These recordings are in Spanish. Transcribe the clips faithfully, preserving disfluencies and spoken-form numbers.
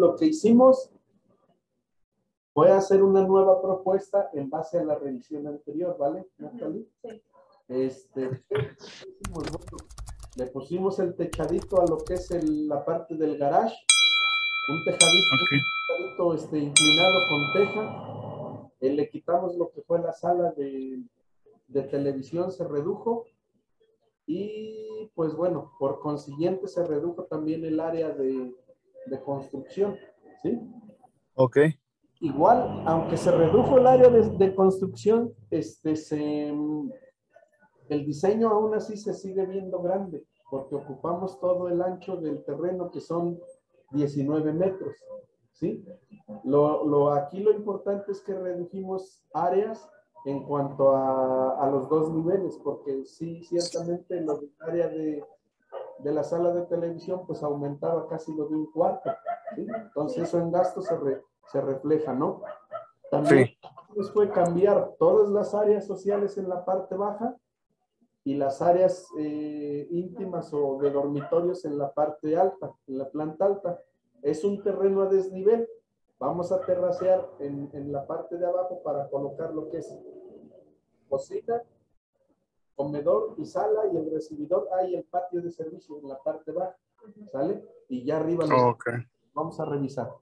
lo que hicimos fue hacer una nueva propuesta en base a la revisión anterior, ¿vale, Natalie? Sí. Este, ¿qué hicimos? Bueno, le pusimos el techadito a lo que es el, la parte del garage, un tejadito, okay. un tejadito este, inclinado con teja, eh, le quitamos lo que fue la sala de, de televisión, se redujo, y pues bueno, por consiguiente se redujo también el área de, de construcción, ¿sí? Ok. Igual, aunque se redujo el área de, de construcción, este, se, el diseño aún así se sigue viendo grande, porque ocupamos todo el ancho del terreno, que son diecinueve metros, ¿sí? Lo, lo, aquí lo importante es que redujimos áreas en cuanto a, a los dos niveles, porque sí, ciertamente el área de, de la sala de televisión pues aumentaba casi lo de un cuarto, ¿sí? Entonces eso en gasto se, re, se refleja, ¿no? También sí. Fue cambiar todas las áreas sociales en la parte baja y las áreas eh, íntimas o de dormitorios en la parte alta, en la planta alta. Es un terreno a desnivel. Vamos a terracear en, en la parte de abajo para colocar lo que es cocina, comedor y sala, y el recibidor, hay el patio de servicio en la parte baja, ¿sale? Y ya arriba los okay. Vamos a revisar.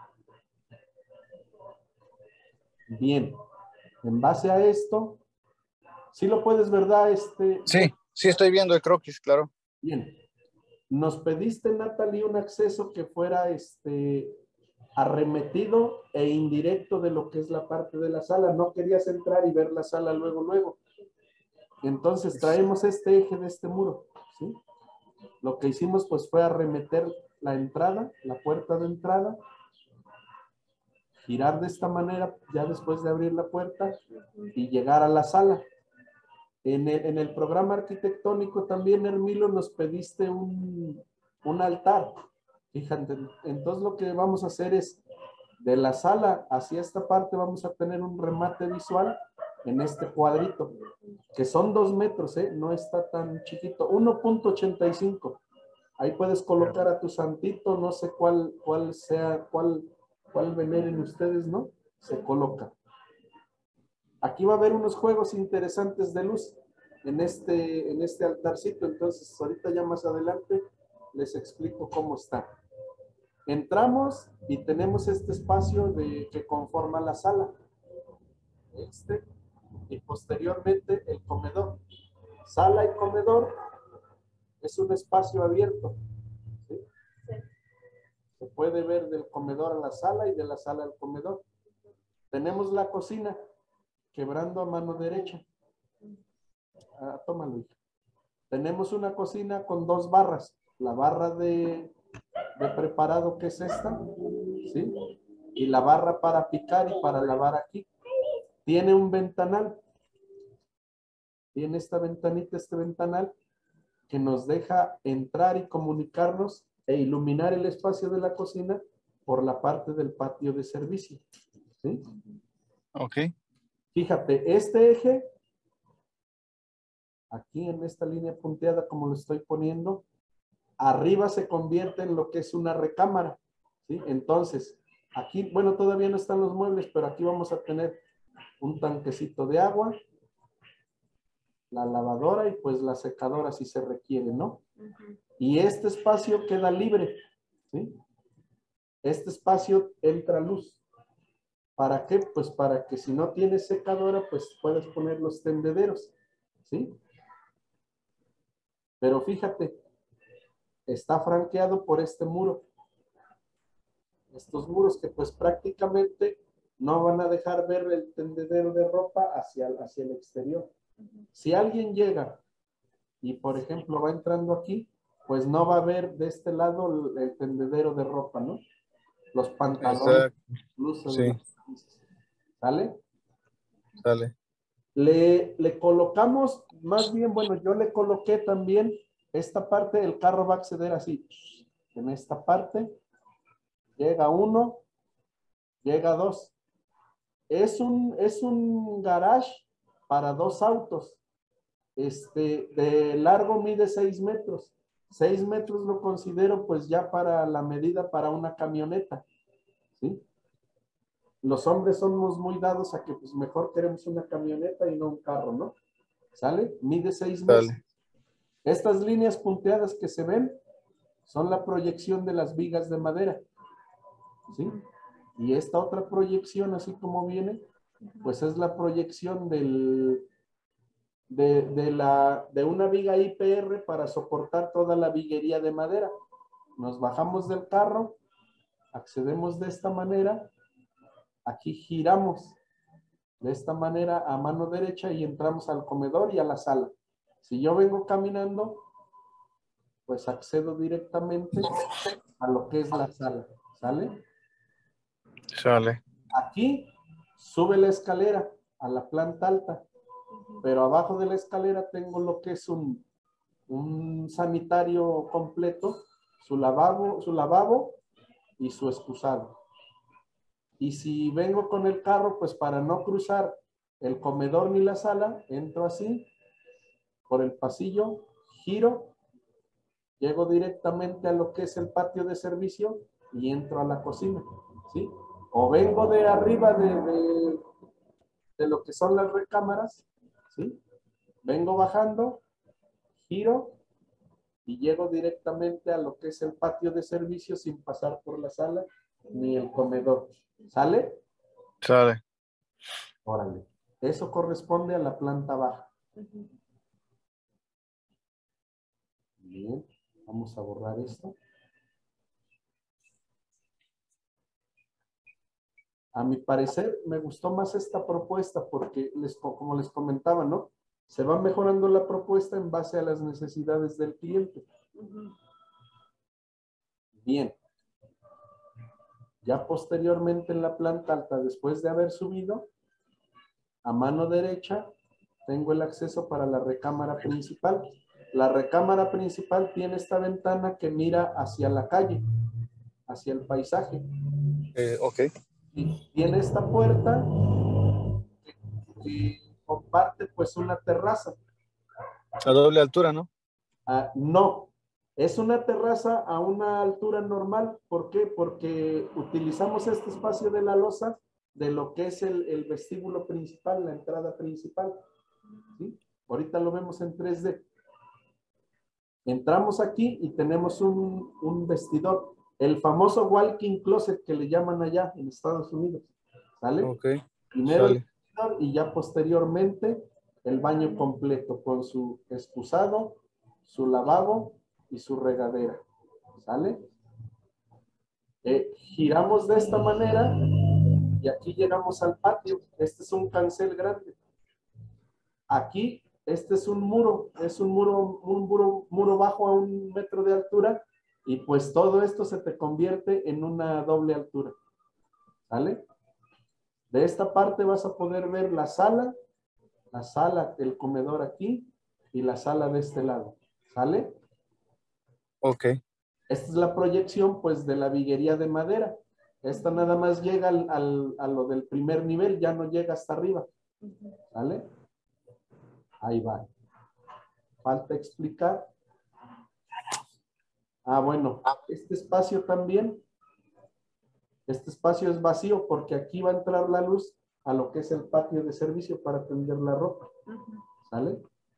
Bien, en base a esto, ¿sí lo puedes, verdad? Este, sí, sí estoy viendo el croquis, claro. Bien. Nos pediste, Natalie, un acceso que fuera este, arremetido e indirecto de lo que es la parte de la sala. No querías entrar y ver la sala luego, luego. Entonces traemos este eje de este muro, ¿sí? Lo que hicimos pues fue arremeter la entrada, la puerta de entrada, girar de esta manera ya después de abrir la puerta y llegar a la sala. En el, en el programa arquitectónico también, Hermilo, nos pediste un, un altar. Fíjate, entonces lo que vamos a hacer es, de la sala hacia esta parte vamos a tener un remate visual en este cuadrito, que son dos metros, ¿eh? No está tan chiquito, uno punto ochenta y cinco. Ahí puedes colocar a tu santito, no sé cuál, cuál sea, cuál, cuál veneren ustedes, ¿no? Se coloca. Aquí va a haber unos juegos interesantes de luz en este, en este altarcito, entonces ahorita ya más adelante les explico cómo está. Entramos y tenemos este espacio de, que conforma la sala. Este, y posteriormente el comedor. Sala y comedor es un espacio abierto, ¿sí? Sí. Se puede ver del comedor a la sala y de la sala al comedor. Tenemos la cocina, quebrando a mano derecha. Ah, tómalo, hija. Tenemos una cocina con dos barras. La barra de, de preparado, que es esta, ¿sí? Y la barra para picar y para lavar aquí. Tiene un ventanal. Tiene esta ventanita, este ventanal, que nos deja entrar y comunicarnos e iluminar el espacio de la cocina por la parte del patio de servicio, ¿sí? Ok. Fíjate, este eje, aquí en esta línea punteada como lo estoy poniendo, arriba se convierte en lo que es una recámara, ¿sí? Entonces, aquí, bueno, todavía no están los muebles, pero aquí vamos a tener un tanquecito de agua, la lavadora y pues la secadora si se requiere, ¿no? Uh-huh. Y este espacio queda libre, ¿sí? Este espacio entra luz. ¿Para qué? Pues para que si no tienes secadora, pues puedes poner los tendederos, ¿sí? Pero fíjate, está franqueado por este muro. Estos muros que pues prácticamente no van a dejar ver el tendedero de ropa hacia, hacia el exterior. Uh-huh. Si alguien llega y por ejemplo va entrando aquí, pues no va a ver de este lado el, el tendedero de ropa, ¿no? Los pantalones, blusas, sí. ¿Sale? Sale. Le, le colocamos, más bien, bueno, yo le coloqué también esta parte, el carro va a acceder así, en esta parte, llega uno, llega dos. Es un, es un garage para dos autos. Este, de largo mide seis metros. seis metros lo considero pues ya para la medida para una camioneta. ¿sí? Los hombres somos muy dados a que pues mejor queremos una camioneta y no un carro, ¿no? ¿Sale? Mide seis meses. Sale. Estas líneas punteadas que se ven son la proyección de las vigas de madera, ¿sí? Y esta otra proyección, así como viene, pues es la proyección del, de, de, la, de una viga I P R para soportar toda la viguería de madera. Nos bajamos del carro, accedemos de esta manera, aquí giramos de esta manera a mano derecha y entramos al comedor y a la sala. Si yo vengo caminando, pues accedo directamente a lo que es la sala, ¿sale? Sale. Aquí sube la escalera a la planta alta, pero abajo de la escalera tengo lo que es un, un sanitario completo, su lavabo, su lavabo y su excusado. Y si vengo con el carro, pues para no cruzar el comedor ni la sala, entro así, por el pasillo, giro, llego directamente a lo que es el patio de servicio y entro a la cocina, ¿sí? O vengo de arriba de, de, de lo que son las recámaras, ¿sí? Vengo bajando, giro y llego directamente a lo que es el patio de servicio sin pasar por la sala ni el comedor. ¿Sale? Sale. Órale. Eso corresponde a la planta baja. Bien, vamos a borrar esto. A mi parecer, me gustó más esta propuesta porque, les, como les comentaba, ¿no? Se va mejorando la propuesta en base a las necesidades del cliente. Bien. Ya posteriormente en la planta alta, después de haber subido, a mano derecha, tengo el acceso para la recámara principal. La recámara principal tiene esta ventana que mira hacia la calle, hacia el paisaje. Eh, ok. Y tiene esta puerta que comparte pues una terraza. A doble altura, ¿no? Ah, no, es una terraza a una altura normal. ¿Por qué? Porque utilizamos este espacio de la losa de lo que es el, el vestíbulo principal, la entrada principal. ¿Sí? Ahorita lo vemos en tres D. Entramos aquí y tenemos un, un vestidor, el famoso walk-in closet que le llaman allá en Estados Unidos. ¿Sale? Ok. Primero el Sale. vestidor y ya posteriormente el baño completo con su excusado, su lavabo y su regadera. ¿Sale? Eh, giramos de esta manera y aquí llegamos al patio. Este es un cancel grande. Aquí, este es un muro, es un muro, un muro, muro bajo a un metro de altura y pues todo esto se te convierte en una doble altura. ¿Sale? De esta parte vas a poder ver la sala, la sala, el comedor aquí y la sala de este lado. ¿Sale? Ok. Esta es la proyección pues de la viguería de madera. Esta nada más llega al, al, a lo del primer nivel, ya no llega hasta arriba. ¿Sale? Ahí va. Falta explicar. Ah, bueno, este espacio también, este espacio es vacío porque aquí va a entrar la luz a lo que es el patio de servicio para tender la ropa. ¿Sale?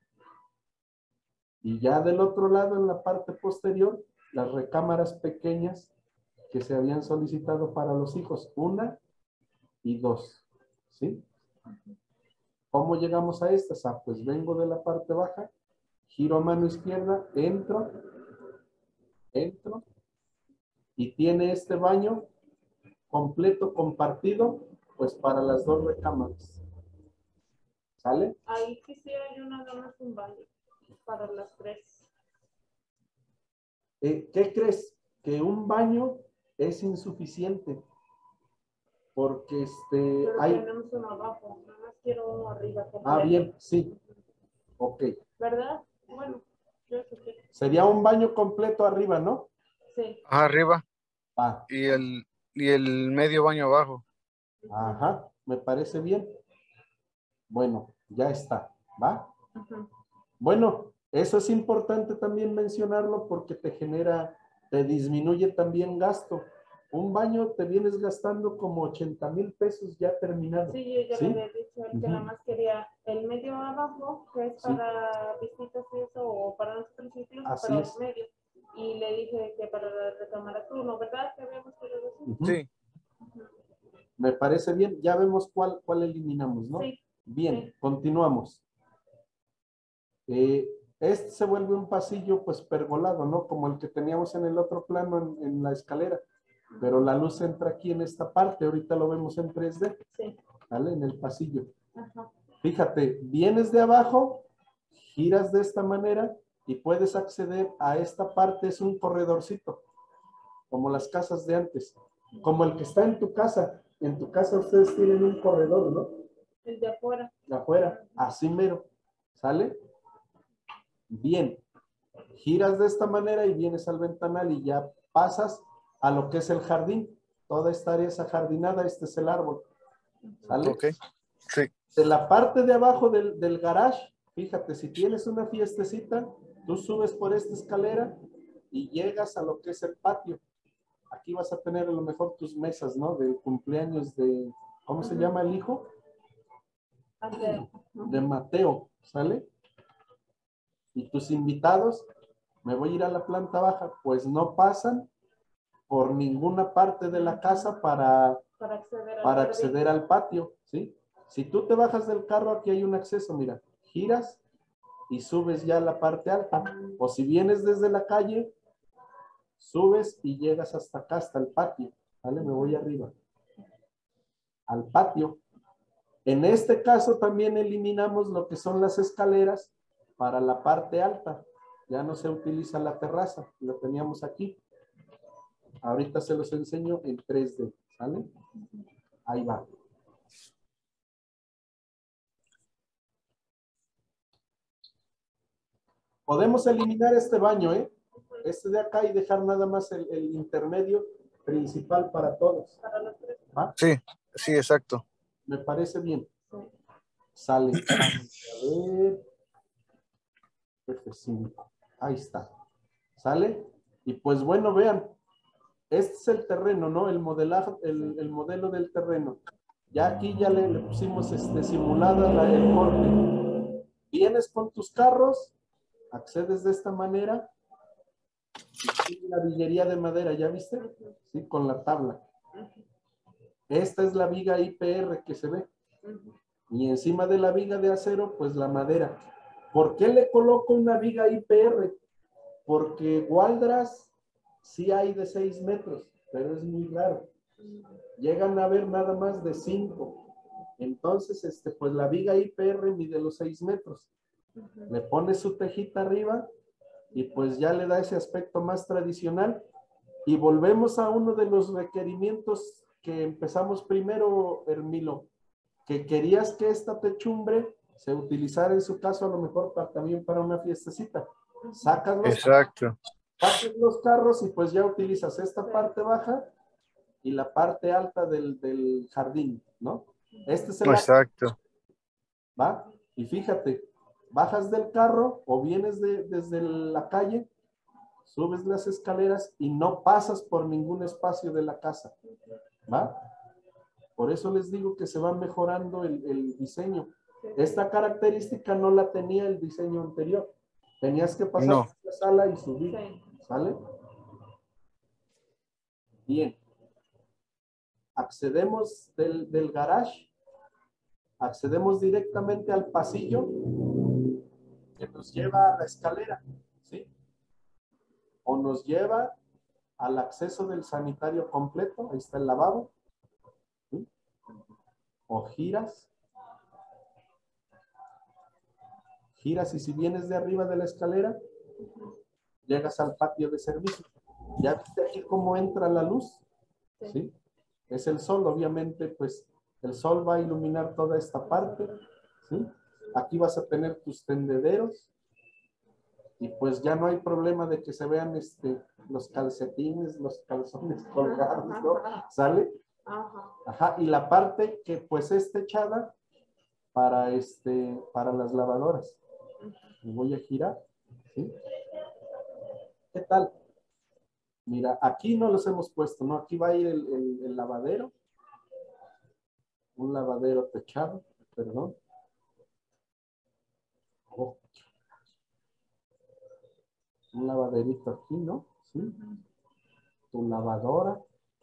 Y ya del otro lado, en la parte posterior, las recámaras pequeñas que se habían solicitado para los hijos, una y dos. ¿Sí? ¿Cómo llegamos a estas? Ah, pues vengo de la parte baja, giro a mano izquierda, entro, entro, y tiene este baño completo compartido, pues para las dos recámaras. ¿Sale? Ahí quisiera yo nada más un baño para las tres. Eh, ¿Qué crees? Que un baño es insuficiente. Porque este, Pero hay... tenemos uno abajo, nada más quiero uno arriba. Completo. Ah, bien, sí. Ok. ¿Verdad? Bueno, yo sé que... Sería un baño completo arriba, ¿no? Sí. Ajá, arriba. Ah. Y el, y el medio baño abajo. Ajá, me parece bien. Bueno, ya está, ¿va? Ajá. Bueno, eso es importante también mencionarlo porque te genera, te disminuye también gasto. un baño te vienes gastando como ochenta mil pesos ya terminado. Sí, yo ya ¿Sí? le había dicho a él que Ujú. nada más quería el medio abajo, que es Sí. para visitas y eso, o para nosotros incluso, Así pero es. el medio. Y le dije que para la recámara turno, ¿verdad? Que habíamos querido decir. Ujú. Sí, Me parece bien. Ya vemos cuál, cuál eliminamos, ¿no? Sí. Bien, Sí. continuamos. Eh, este se vuelve un pasillo pues pergolado, ¿no? Como el que teníamos en el otro plano en, en la escalera. Pero la luz entra aquí en esta parte. Ahorita lo vemos en tres D, Sí. ¿vale? En el pasillo. Ajá. Fíjate, vienes de abajo, giras de esta manera y puedes acceder a esta parte. Es un corredorcito, como las casas de antes. Como el que está en tu casa. En tu casa ustedes tienen un corredor, ¿no? El de afuera. De afuera, así mero. ¿Sale? Bien. Giras de esta manera y vienes al ventanal y ya pasas a lo que es el jardín. Toda esta área es ajardinada, este es el árbol. ¿Sale? ok. Sí, De la parte de abajo del, del garage, fíjate, si tienes una fiestecita, tú subes por esta escalera y llegas a lo que es el patio. Aquí vas a tener a lo mejor tus mesas, ¿no? De cumpleaños de, ¿cómo se llama el hijo? Hacia- De Mateo, ¿sale? Y tus invitados, me voy a ir a la planta baja, pues no pasan por ninguna parte de la casa para, para acceder al para jardín. acceder al patio, ¿sí? Si tú te bajas del carro, aquí hay un acceso, mira, giras y subes ya a la parte alta. O si vienes desde la calle, subes y llegas hasta acá, hasta el patio, ¿vale? Me voy arriba. Al patio. En este caso también eliminamos lo que son las escaleras para la parte alta. Ya no se utiliza la terraza, lo teníamos aquí. Ahorita se los enseño en tres D, ¿sale? Ahí va. Podemos eliminar este baño, ¿eh? Este de acá y dejar nada más el, el intermedio principal para todos. Para los tres. ¿Va? sí, sí, exacto. Me parece bien. Sí. Sale. A ver. F cinco. Ahí está. ¿Sale? Y pues bueno, vean. Este es el terreno, ¿no? El modelaje, el, el modelo del terreno. Ya aquí ya le, le pusimos este, simulada la, el corte. Vienes con tus carros, accedes de esta manera. Y la villería de madera, ¿ya viste? Sí, con la tabla. Esta es la viga I P R que se ve. Y encima de la viga de acero, pues la madera. ¿Por qué le coloco una viga I P R? Porque gualdras sí hay de seis metros, pero es muy raro. Llegan a ver nada más de cinco. Entonces, este, pues la viga I P R mide los seis metros. Le pone su tejita arriba y pues ya le da ese aspecto más tradicional. Y volvemos a uno de los requerimientos que empezamos primero, Hermilo, que querías que esta techumbre se utilizara en su caso a lo mejor para, también para una fiestecita. Sacas los, Exacto. sacas los carros y pues ya utilizas esta parte baja y la parte alta del, del jardín, ¿no? Este es el Exacto. ¿va? Y fíjate, bajas del carro o vienes de, desde la calle, subes las escaleras y no pasas por ningún espacio de la casa, ¿va? Por eso les digo que se va mejorando el, el diseño. Esta característica no la tenía el diseño anterior. Tenías que pasar No. por la sala y subir, Sí. ¿sale? Bien. Accedemos del, del garage, accedemos directamente al pasillo que nos lleva a la escalera, ¿sí? O nos lleva al acceso del sanitario completo, ahí está el lavabo, ¿sí? O giras, giras y si vienes de arriba de la escalera, llegas al patio de servicio. ¿Ya viste aquí cómo entra la luz? ¿Sí? Es el sol, obviamente, pues el sol va a iluminar toda esta parte, ¿sí? Aquí vas a tener tus tendederos y pues ya no hay problema de que se vean este, los calcetines, los calzones colgados, ¿no? ¿Sale? Ajá. Ajá, y la parte que pues es techada para, este, para las lavadoras. Me voy a girar, ¿sí? ¿Qué tal? Mira, aquí no los hemos puesto, ¿no? Aquí va a ir el, el, el lavadero. Un lavadero techado, perdón. Oh. Un lavaderito aquí, ¿no? Sí. Tu lavadora.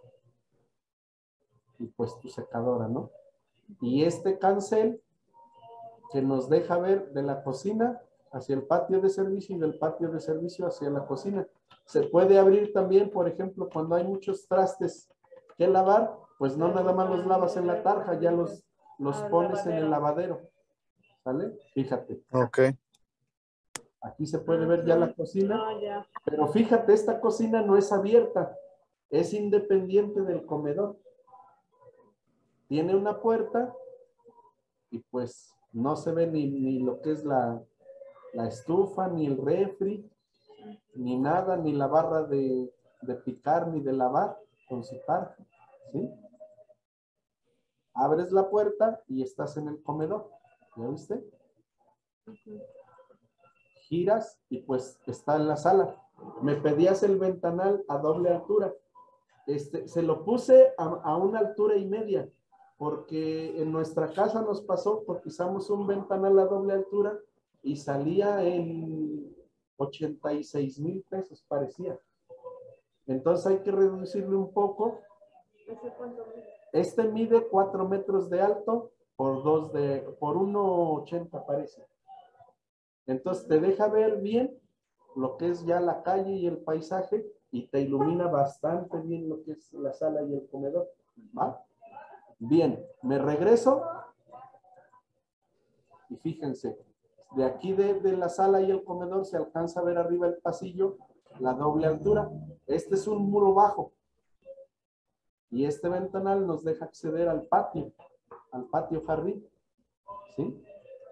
Y pues tu secadora, ¿no? Y este cancel que nos deja ver de la cocina hacia el patio de servicio y del patio de servicio hacia la cocina. Se puede abrir también, por ejemplo, cuando hay muchos trastes que lavar, pues no nada más los lavas en la tarja, ya los, los pones en el lavadero. ¿Sale? Fíjate. Ok. Aquí se puede ver ya la cocina. No, ya. Pero fíjate, esta cocina no es abierta, es independiente del comedor. Tiene una puerta y pues no se ve ni, ni lo que es la, la estufa, ni el refri, ni nada, ni la barra de, de picar, ni de lavar con su tarja, ¿sí? Abres la puerta y estás en el comedor, ¿ya viste? Ujú. Giras y pues está en la sala. Me pedías el ventanal a doble altura. Este, se lo puse a, a una altura y media, porque en nuestra casa nos pasó, porque usamos un ventanal a doble altura y salía en ochenta y seis mil pesos, parecía. Entonces hay que reducirle un poco. ¿Ese cuánto mide? Este mide cuatro metros de alto por dos de, por uno ochenta parece. Entonces te deja ver bien lo que es ya la calle y el paisaje y te ilumina bastante bien lo que es la sala y el comedor. ¿Va? Bien, me regreso y fíjense, de aquí de, de la sala y el comedor se alcanza a ver arriba el pasillo, la doble altura. Este es un muro bajo y este ventanal nos deja acceder al patio, al patio jardín. ¿Sí?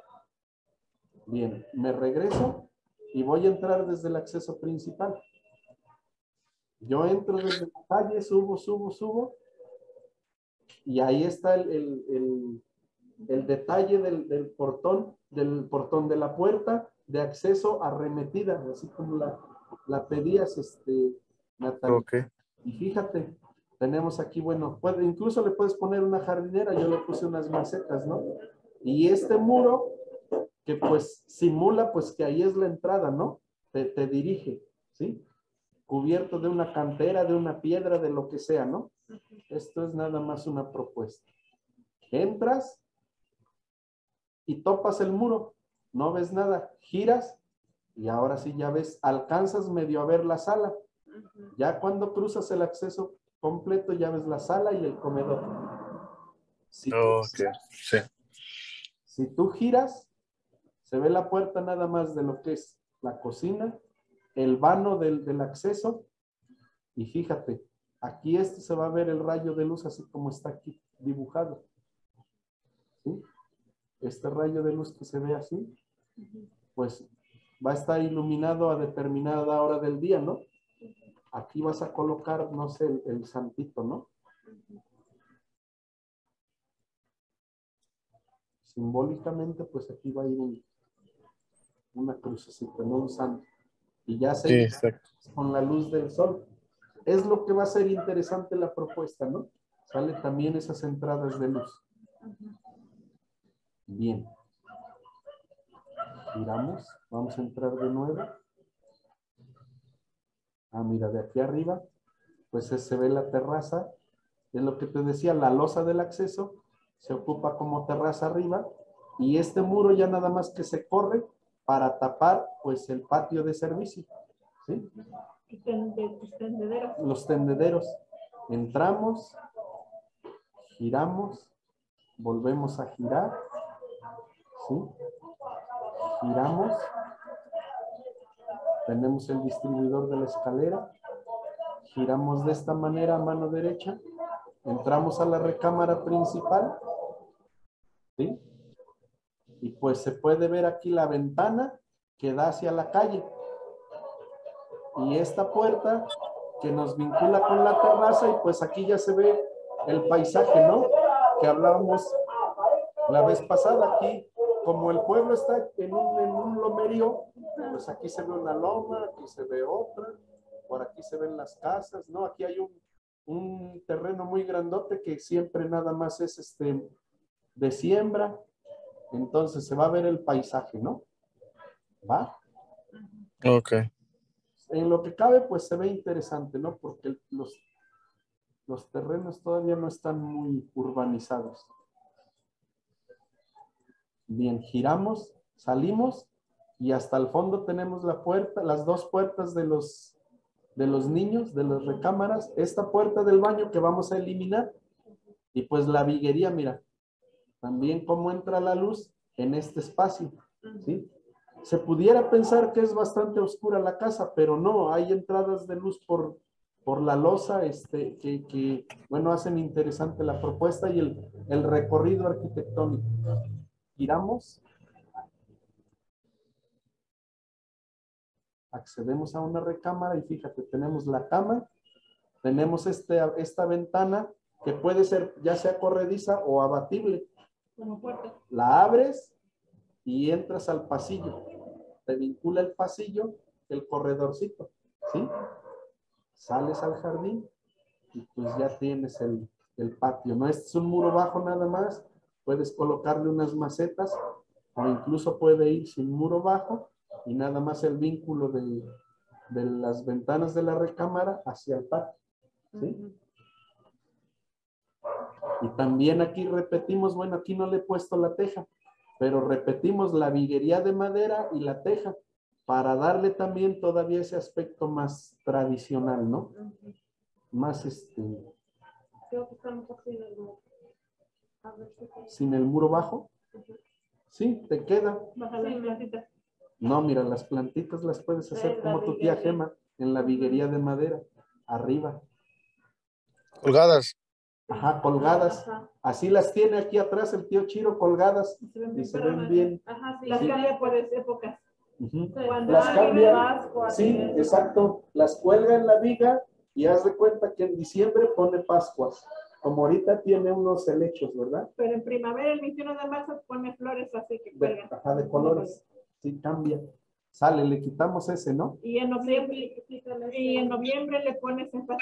Bien, me regreso y voy a entrar desde el acceso principal. Yo entro desde la calle, subo, subo, subo y ahí está el, el, el, el detalle del, del portón, del portón de la puerta de acceso arremetida, así como la, la pedías, este, Natalia. Ok. Y fíjate, tenemos aquí, bueno, puede, incluso le puedes poner una jardinera, yo le puse unas macetas, ¿no? Y este muro, que pues simula pues que ahí es la entrada, ¿no? Te, te dirige, ¿sí? Cubierto de una cantera, de una piedra, de lo que sea, ¿no? Esto es nada más una propuesta. Entras y topas el muro, no ves nada, giras y ahora sí ya ves, alcanzas medio a ver la sala. Ujú. Ya cuando cruzas el acceso completo ya ves la sala y el comedor. Si tú, Ok. Sí. si tú giras, se ve la puerta nada más de lo que es la cocina, el vano del, del acceso y fíjate, aquí este se va a ver el rayo de luz así como está aquí dibujado. ¿Sí? Este rayo de luz que se ve así, pues va a estar iluminado a determinada hora del día, ¿no? Aquí vas a colocar, no sé, el, el santito, ¿no? Simbólicamente, pues aquí va a ir un, una crucecita, no un santo. Y ya se Sí, exacto. con la luz del sol. Es lo que va a ser interesante la propuesta, ¿no? Sale también esas entradas de luz. Bien. Giramos. Vamos a entrar de nuevo. Ah, mira, de aquí arriba, pues se ve la terraza. Es lo que te decía, la losa del acceso se ocupa como terraza arriba y este muro ya nada más que se corre para tapar pues el patio de servicio. ¿Sí? Los tendederos. Los tendederos. Entramos, giramos, volvemos a girar, ¿sí? Giramos, tenemos el distribuidor de la escalera, giramos de esta manera a mano derecha, entramos a la recámara principal, ¿sí? Y pues se puede ver aquí la ventana que da hacia la calle. Y esta puerta que nos vincula con la terraza y pues aquí ya se ve el paisaje, ¿no? Que hablábamos la vez pasada. Aquí, como el pueblo está en un, en un lomerío, pues aquí se ve una loma, aquí se ve otra, por aquí se ven las casas, ¿no? Aquí hay un, un terreno muy grandote que siempre nada más es este de siembra, entonces se va a ver el paisaje, ¿no? ¿Va? Ok. En lo que cabe, pues se ve interesante, ¿no? Porque los, los terrenos todavía no están muy urbanizados. Bien, giramos, salimos y hasta el fondo tenemos la puerta, las dos puertas de los, de los niños, de las recámaras, esta puerta del baño que vamos a eliminar y pues la viguería, mira, también cómo entra la luz en este espacio, ¿sí? Se pudiera pensar que es bastante oscura la casa, pero no, hay entradas de luz por, por la losa este, que, que, bueno, hacen interesante la propuesta y el, el recorrido arquitectónico. Giramos, accedemos a una recámara y fíjate, tenemos la cama, tenemos este, esta ventana que puede ser ya sea corrediza o abatible. La abres y entras al pasillo. Te vincula el pasillo, el corredorcito, ¿sí? Sales al jardín y pues ya tienes el, el patio. No es un muro bajo nada más, puedes colocarle unas macetas o incluso puede ir sin muro bajo y nada más el vínculo de, de las ventanas de la recámara hacia el patio, ¿sí? Y también aquí repetimos, bueno, aquí no le he puesto la teja, pero repetimos la viguería de madera y la teja para darle también todavía ese aspecto más tradicional, ¿no? Más este... Sin el muro bajo. Sí, te queda. No, mira, las plantitas las puedes hacer como tu tía Gema, en la viguería de madera, arriba. Colgadas. Ajá, colgadas. Así las tiene aquí atrás el tío Chiro, colgadas. Y se ven bien. Ajá, sí, las cambia por épocas. Uh-huh. Las cambia. Sí, exacto. Las cuelga en la viga y haz de cuenta que en diciembre pone Pascuas. Como ahorita tiene unos helechos, ¿verdad? Pero en primavera, el veintiuno de marzo, pone flores así que cuelgan. De, ajá, de colores. Sí, cambia. Sale, le quitamos ese, ¿no? Y en noviembre, y en noviembre le pones en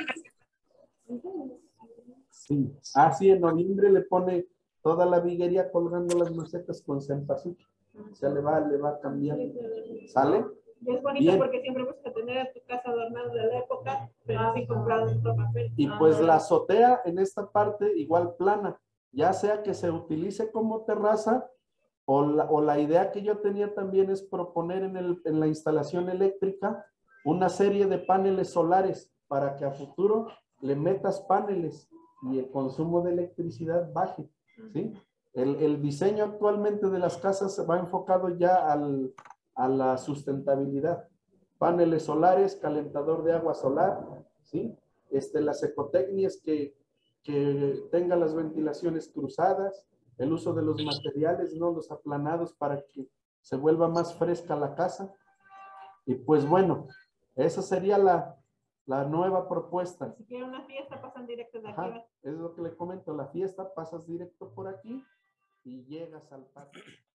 Sí. Ah, sí, en noviembre le pone toda la viguería colgando las macetas con cempasúchil. O sea, le va, le va cambiando. ¿Sale? Y es bonito bien, porque siempre busca tener a tu casa adornada de la época, pero así comprado en papel. Y pues la azotea en esta parte igual plana, ya sea que se utilice como terraza o la, o la idea que yo tenía también es proponer en, el, en la instalación eléctrica una serie de paneles solares para que a futuro le metas paneles y el consumo de electricidad baje, ¿sí? El, el diseño actualmente de las casas va enfocado ya al, a la sustentabilidad. Paneles solares, calentador de agua solar, ¿sí? Este, las ecotecnias que, que tengan las ventilaciones cruzadas, el uso de los materiales, no los aplanados para que se vuelva más fresca la casa. Y pues bueno, esa sería la, la nueva propuesta. Si quieren una fiesta, pasan directo de aquí. Ajá, es lo que le comento, la fiesta pasas directo por aquí y llegas al patio.